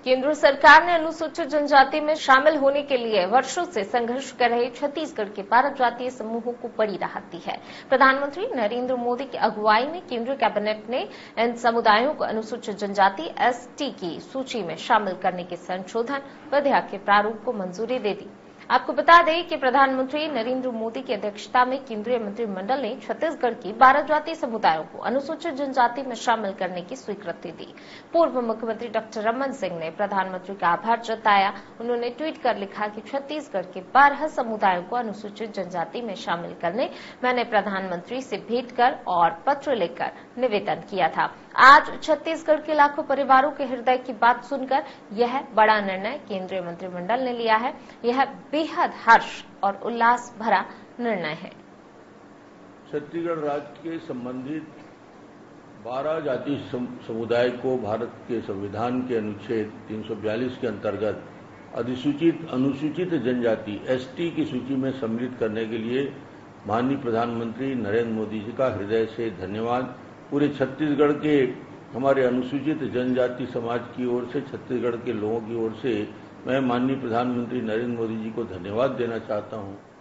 केंद्र सरकार ने अनुसूचित जनजाति में शामिल होने के लिए वर्षों से संघर्ष कर रहे छत्तीसगढ़ के 12 जातीय समूहों को बड़ी राहत दी है। प्रधानमंत्री नरेंद्र मोदी की अगुवाई में केंद्रीय कैबिनेट ने इन समुदायों को अनुसूचित जनजाति एसटी की सूची में शामिल करने के संशोधन विधेयक के प्रारूप को मंजूरी दे दी। आपको बता दें कि प्रधानमंत्री नरेंद्र मोदी की अध्यक्षता में केंद्रीय मंत्रिमंडल ने छत्तीसगढ़ की 12 जातीय समुदायों को अनुसूचित जनजाति में शामिल करने की स्वीकृति दी। पूर्व मुख्यमंत्री डॉक्टर रमन सिंह ने प्रधानमंत्री का आभार जताया। उन्होंने ट्वीट कर लिखा कि छत्तीसगढ़ के 12 समुदायों को अनुसूचित जनजाति में शामिल करने मैंने प्रधानमंत्री से भेंट कर और पत्र लिखकर निवेदन किया था। आज छत्तीसगढ़ के लाखों परिवारों के हृदय की बात सुनकर यह बड़ा निर्णय केंद्रीय मंत्रिमंडल ने लिया है। यह बेहद हर्ष और उल्लास भरा निर्णय है। छत्तीसगढ़ राज्य के संबंधित 12 जाति समुदाय को भारत के संविधान के अनुच्छेद 342 के अंतर्गत अनुसूचित जनजाति एसटी की सूची में सम्मिलित करने के लिए माननीय प्रधानमंत्री नरेंद्र मोदी जी का हृदय से धन्यवाद। पूरे छत्तीसगढ़ के हमारे अनुसूचित जनजाति समाज की ओर से, छत्तीसगढ़ के लोगों की ओर से मैं माननीय प्रधानमंत्री नरेंद्र मोदी जी को धन्यवाद देना चाहता हूं।